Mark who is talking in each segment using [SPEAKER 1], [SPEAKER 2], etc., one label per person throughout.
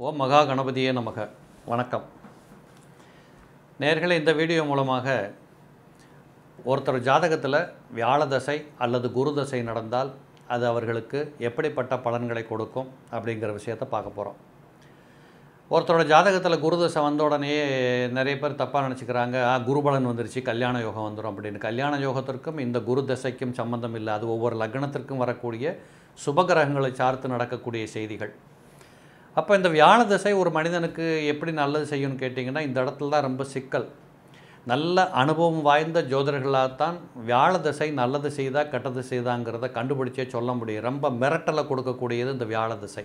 [SPEAKER 1] ஓம் மகா கணபதியே நமக. வணக்கம் நேயர்களே, இந்த வீடியோ மூலமாக ஒருத்தர் ஜாதகத்தில் வியாழ தசை அல்லது குரு தசை நடந்தால் அது அவர்களுக்கு எப்படிப்பட்ட பலன்களை கொடுக்கும் அப்படிங்கிற விஷயத்தை பார்க்க போகிறோம். ஒருத்தரோட ஜாதகத்தில் குரு தசை வந்த உடனே நிறைய பேர் தப்பாக நினச்சிக்கிறாங்க, குருபலன் வந்துருச்சு, கல்யாண யோகம் வந்துடும் அப்படின்னு. கல்யாண யோகத்திற்கும் இந்த குரு தசைக்கும் சம்பந்தம் இல்லை. அது ஒவ்வொரு லக்னத்திற்கும் வரக்கூடிய சுபகிரகங்களை சார்த்து நடக்கக்கூடிய செய்திகள். அப்போ இந்த வியாழ தசை ஒரு மனிதனுக்கு எப்படி நல்லது செய்யும்னு கேட்டிங்கன்னா, இந்த இடத்துல தான் ரொம்ப சிக்கல். நல்ல அனுபவம் வாய்ந்த ஜோதிடர்களாகத்தான் வியாழ தசை நல்லது செய்தா கெட்டது செய்தாங்கிறத கண்டுபிடிச்சே சொல்ல முடியும். ரொம்ப மிரட்டலை கொடுக்கக்கூடியது இந்த வியாழ தசை.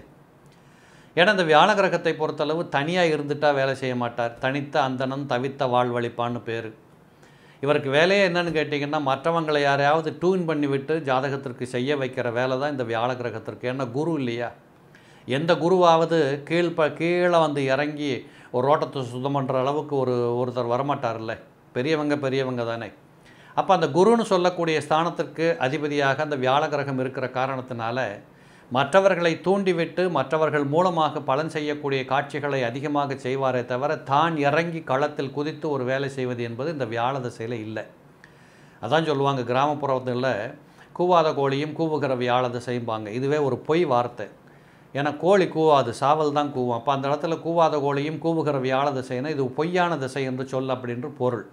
[SPEAKER 1] ஏன்னா இந்த வியாழ கிரகத்தை பொறுத்தளவு தனியாக இருந்துட்டால் வேலை செய்ய மாட்டார். தனித்த அந்தணன் தவித்த வாழ்வழிப்பான்னு பேர். இவருக்கு வேலையே என்னன்னு கேட்டிங்கன்னா, மற்றவங்களை யாரையாவது டூன் பண்ணி விட்டு ஜாதகத்திற்கு செய்ய வைக்கிற வேலை தான் இந்த வியாழ கிரகத்திற்கு. ஏன்னா குரு இல்லையா? எந்த குருவாவது கீழே வந்து இறங்கி ஒரு ரோட்டத்தை சுத்தம் பண்ணுற அளவுக்கு ஒருத்தர் வரமாட்டார்ல. பெரியவங்க தானே. அப்போ அந்த குருன்னு சொல்லக்கூடிய ஸ்தானத்திற்கு அதிபதியாக அந்த வியாழ கிரகம் இருக்கிற காரணத்தினால மற்றவர்களை தூண்டிவிட்டு மற்றவர்கள் மூலமாக பலன் செய்யக்கூடிய காட்சிகளை அதிகமாக செய்வாரே தவிர தான் இறங்கி களத்தில் குதித்து ஒரு வேலை செய்வது என்பது இந்த வியாழ தசையில் இல்லை. அதான் சொல்லுவாங்க, கிராமப்புறத்தில் கூவாத கோழியும் கூவுகிற வியாழ தசையும்பாங்க. இதுவே ஒரு பொய் வார்த்தை. ஏன்னா கோழி கூவாது, சாவல் தான் கூவும். அப்போ அந்த இடத்துல கூவாத கோழியும் கூவுகிற வியாழ திசைனா இது பொய்யான திசை என்று சொல் அப்படின்ற பொருள்.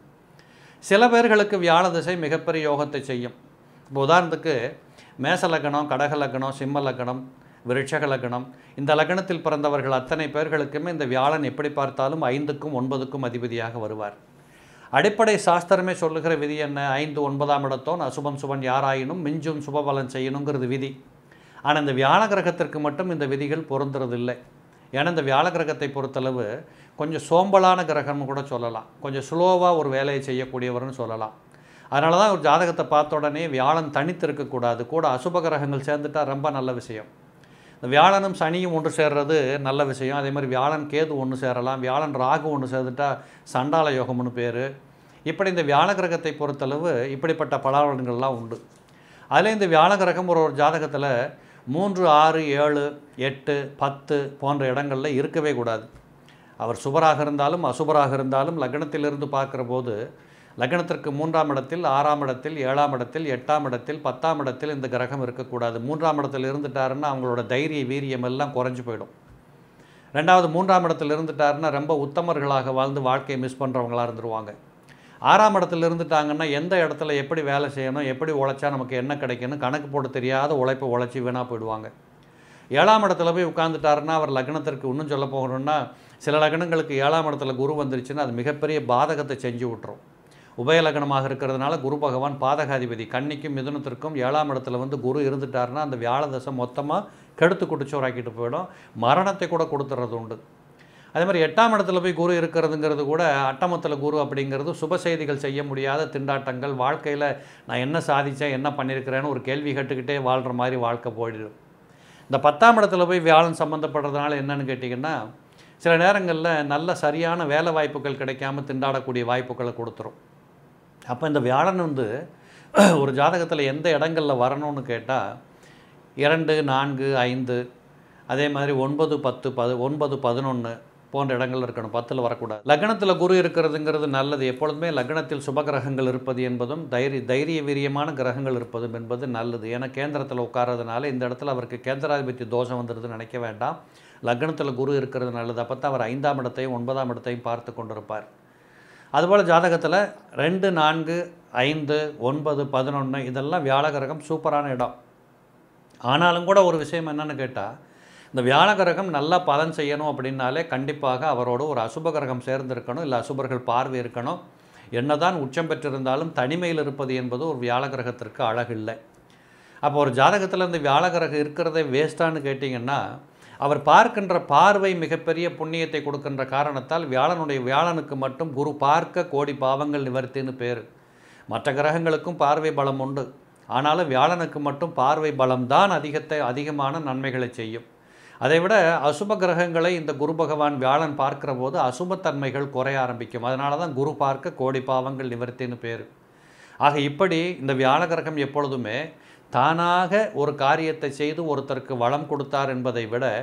[SPEAKER 1] சில பேர்களுக்கு வியாழ திசை மிகப்பெரிய யோகத்தை செய்யும். இப்போ உதாரணத்துக்கு மேச லக்னம், கடக லக்னம், சிம்ம லக்னம், விருட்சக லக்னம், இந்த லக்னத்தில் பிறந்தவர்கள் அத்தனை பேர்களுக்குமே இந்த வியாழன் எப்படி பார்த்தாலும் 5க்கும் 9க்கும் அதிபதியாக வருவார். அடிப்படை சாஸ்திரமே சொல்லுகிற விதி என்ன? 5 9ஆம் இடத்தோன் அசுபம் சுபன் யாராயினும் மிஞ்சும் சுபபலன் செய்யணுங்கிறது விதி. ஆனால் இந்த வியாழ கிரகத்திற்கு மட்டும் இந்த விதிகள் பொருந்துறதில்லை. ஏன்னா இந்த வியாழ கிரகத்தை பொறுத்தளவு கொஞ்சம் சோம்பலான கிரகம்னு கூட சொல்லலாம். கொஞ்சம் ஸ்லோவாக ஒரு வேலையை செய்யக்கூடியவர்னு சொல்லலாம். அதனால தான் ஒரு ஜாதகத்தை பார்த்த உடனே வியாழன் தனித்து இருக்கக்கூடாது, கூட அசுப கிரகங்கள் சேர்ந்துட்டால் ரொம்ப நல்ல விஷயம். இந்த வியாழனும் சனியும் ஒன்று சேர்றது நல்ல விஷயம். அதே மாதிரி வியாழன் கேது ஒன்று சேரலாம், வியாழன் ராகு ஒன்று சேர்ந்துட்டால் சண்டால யோகம்னு பேர். இப்படி இந்த வியாழ கிரகத்தை பொறுத்தளவு இப்படிப்பட்ட பலாபலன்கள்லாம் உண்டு. அதில் இந்த வியாழ கிரகம் ஒரு ஜாதகத்தில் 3, 6, 7, 8, 10 போன்ற இடங்களில் இருக்கவே கூடாது. அவர் சுபராக இருந்தாலும் அசுபராக இருந்தாலும் லக்னத்திலிருந்து பார்க்குற போது லக்னத்திற்கு 3ஆம் இடத்தில், 6ஆம் இடத்தில், 7ஆம் இடத்தில், 8ஆம் இடத்தில், 10ஆம் இடத்தில் இந்த கிரகம் இருக்கக்கூடாது. 3ஆம் இடத்தில் இருந்துட்டாருன்னா அவங்களோட தைரிய வீரியம் எல்லாம் குறைஞ்சி போயிடும். ரெண்டாவது 3ஆம் இடத்தில் இருந்துட்டாருன்னா ரொம்ப உத்தமர்களாக வாழ்ந்து வாழ்க்கையை மிஸ் பண்ணுறவங்களாக இருந்துருவாங்க. 6ஆம் இடத்துல இருந்துட்டாங்கன்னா எந்த இடத்துல எப்படி வேலை செய்யணும், எப்படி உழைச்சா நமக்கு என்ன கிடைக்கணும் கணக்கு போட்டு தெரியாத உழைப்பை உழைச்சி வீணாக போயிடுவாங்க. 7ஆம் இடத்துல போய் உட்காந்துட்டாருன்னா அவர் லக்னத்திற்கு இன்னும் சொல்ல போகணும்னா சில லக்னங்களுக்கு 7ஆம் இடத்துல குரு வந்துருச்சுன்னா அது மிகப்பெரிய பாதகத்தை செஞ்சு விட்டுரும். உபய லக்னமாக இருக்கிறதுனால குரு பகவான் பாதகாதிபதி. கன்னிக்கும் மிதுனத்திற்கும் 7ஆம் இடத்துல வந்து குரு இருந்துட்டாருன்னா அந்த வியாழ தசை மொத்தமாக கெடுத்து குடிச்சோராக்கிட்டு போயிடும். மரணத்தை கூட கொடுத்துறது உண்டு. அதே மாதிரி 8ஆம் இடத்துல போய் குரு இருக்கிறதுங்கிறது கூட அட்டமத்தில் குரு அப்படிங்கிறது சுப செய்திகள் செய்ய முடியாத திண்டாட்டங்கள். வாழ்க்கையில் நான் என்ன சாதித்தேன், என்ன பண்ணியிருக்கிறேன்னு ஒரு கேள்வி கேட்டுக்கிட்டே வாழ்கிற மாதிரி வாழ்க்கை போயிடும். இந்த 10ஆம் இடத்துல போய் வியாழன் சம்மந்தப்படுறதுனால என்னன்னு கேட்டிங்கன்னா, சில நேரங்களில் நல்ல சரியான வேலை வாய்ப்புகள் கிடைக்காம திண்டாடக்கூடிய வாய்ப்புகளை கொடுத்துரும். அப்போ இந்த வியாழன் வந்து ஒரு ஜாதகத்தில் எந்த இடங்களில் வரணும்னு கேட்டால் 2, 4, 5, அதே மாதிரி 9, 10, 9, 11 போன்ற இடங்கள் இருக்கணும். 10ல் வரக்கூடாது. லக்னத்தில் குரு இருக்கிறதுங்கிறது நல்லது. எப்பொழுதுமே லக்னத்தில் சுபகிரகங்கள் இருப்பது என்பதும் தைரிய வீரியமான கிரகங்கள் இருப்பதும் என்பது நல்லது. ஏன்னா கேந்திரத்தில் உட்கார்றதுனால இந்த இடத்துல அவருக்கு கேந்திராதிபத்திய தோஷம் வந்துடுதுன்னு நினைக்க வேண்டாம். லக்னத்தில் குரு இருக்கிறது நல்லது. அப்போ தான் அவர் 5ஆம் இடத்தையும் 9ஆம் இடத்தையும் பார்த்து கொண்டிருப்பார். அதுபோல் ஜாதகத்தில் 2, 4, 5, 9, 11 இதெல்லாம் வியாழ கிரகம் சூப்பரான இடம். ஆனாலும் கூட ஒரு விஷயம் என்னென்னு கேட்டால், இந்த வியாழ கிரகம் நல்லா பலன் செய்யணும் அப்படின்னாலே கண்டிப்பாக அவரோடு ஒரு அசுப கிரகம் சேர்ந்திருக்கணும், இல்லை அசுபர்கள் பார்வை இருக்கணும். என்னதான் உச்சம் பெற்றிருந்தாலும் தனிமையில் இருப்பது என்பது ஒரு வியாழ கிரகத்திற்கு அழகில்லை. அப்போ ஒரு ஜாதகத்தில் இந்த வியாழ கிரகம் இருக்கிறதே வேஸ்ட்டான்னு கேட்டிங்கன்னா, அவர் பார்க்கின்ற பார்வை மிகப்பெரிய புண்ணியத்தை கொடுக்கின்ற காரணத்தால் வியாழனுக்கு மட்டும் குரு பார்க்க கோடி பாவங்கள் நிவர்த்தின்னு பேர். மற்ற கிரகங்களுக்கும் பார்வை பலம் உண்டு. ஆனாலும் வியாழனுக்கு மட்டும் பார்வை பலம்தான் அதிகமான நன்மைகளை செய்யும். அதைவிட அசுப கிரகங்களை இந்த குரு பகவான் வியாழன் பார்க்கிற போது அசுபத்தன்மைகள் குறைய ஆரம்பிக்கும். அதனால தான் குரு பார்க்க கோடி பாவங்கள் நிவர்த்தின்னு பேர். ஆக இப்படி இந்த வியாழ கிரகம் எப்பொழுதுமே தானாக ஒரு காரியத்தை செய்து ஒருத்தருக்கு வளம் கொடுத்தார் என்பதை விட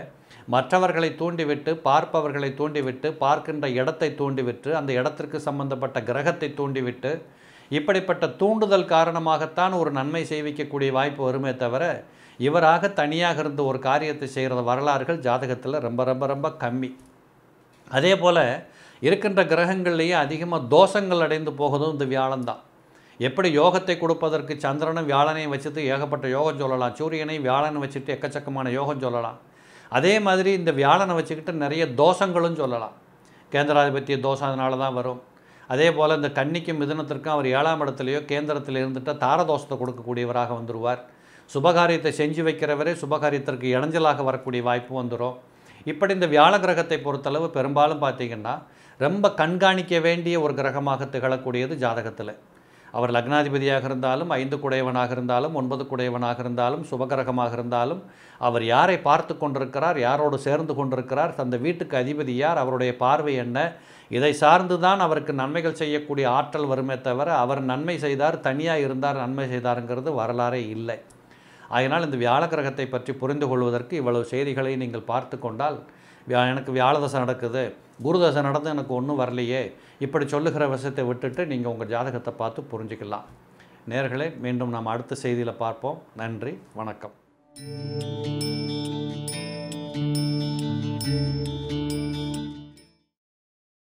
[SPEAKER 1] மற்றவர்களை தூண்டிவிட்டு, பார்ப்பவர்களை தூண்டிவிட்டு, பார்க்கின்ற இடத்தை தூண்டிவிட்டு, அந்த இடத்திற்கு சம்பந்தப்பட்ட கிரகத்தை தூண்டிவிட்டு, இப்படிப்பட்ட தூண்டுதல் காரணமாகத்தான் ஒரு நன்மை செய்விக்கக்கூடிய வாய்ப்பு வருமே தவிர, இவராக தனியாக இருந்து ஒரு காரியத்தை செய்கிற வரலாறுகள் ஜாதகத்தில் ரொம்ப ரொம்ப ரொம்ப கம்மி. அதே போல் இருக்கின்ற கிரகங்கள்லேயே அதிகமாக தோஷங்கள் அடைந்து போகுதும் இந்த வியாழன்தான். எப்படி யோகத்தை கொடுப்பதற்கு சந்திரனும் வியாழனையும் வச்சுட்டு ஏகப்பட்ட யோகம் சொல்லலாம், சூரியனை வியாழனை வச்சுட்டு எக்கச்சக்கமான யோகம் சொல்லலாம். அதே மாதிரி இந்த வியாழனை வச்சுக்கிட்டு நிறைய தோஷங்களும் சொல்லலாம். கேந்திராதிபத்திய தோஷம் அதனால தான் வரும். அதே போல் இந்த கன்னிக்கும் மிதுனத்திற்கும் அவர் 7ஆம் இடத்துலையோ கேந்திரத்தில் இருந்துட்டு தாரதோஷத்தை கொடுக்கக்கூடியவராக வந்துடுவார். சுபகாரியத்தை செஞ்சு வைக்கிறவரே சுபகாரியத்திற்கு இடைஞ்சலாக வரக்கூடிய வாய்ப்பு வந்துடும். இப்படி இந்த வியாழ கிரகத்தை பொறுத்தளவு பெரும்பாலும் பார்த்திங்கன்னா ரொம்ப கண்காணிக்க வேண்டிய ஒரு கிரகமாக திகழக்கூடியது ஜாதகத்தில். அவர் லக்னாதிபதியாக இருந்தாலும், 5 குடையவனாக இருந்தாலும், 9 குடையவனாக இருந்தாலும், சுபகிரகமாக இருந்தாலும், அவர் யாரை பார்த்து கொண்டிருக்கிறார், யாரோடு சேர்ந்து கொண்டிருக்கிறார், அந்த வீட்டுக்கு அதிபதி யார், அவருடைய பார்வை என்ன, இதை சார்ந்து தான் அவருக்கு நன்மைகள் செய்யக்கூடிய ஆற்றல் வருமே தவிர, அவர் நன்மை செய்தார், தனியாக இருந்தார், நன்மை செய்தாருங்கிறது வரலாறே இல்லை. அதனால் இந்த வியாழ கிரகத்தை பற்றி புரிந்து கொள்வதற்கு இவ்வளவு செய்திகளை நீங்கள் பார்த்து கொண்டால், எனக்கு வியாழதசை நடக்குது, குருதசை நடந்து எனக்கு ஒன்றும் வரலையே, இப்படி சொல்லுகிற விஷயத்தை விட்டுட்டு நீங்கள் உங்கள் ஜாதகத்தை பார்த்து புரிஞ்சுக்கலாம். நேயர்களே, மீண்டும் நாம் அடுத்த செய்தியில் பார்ப்போம். நன்றி, வணக்கம்.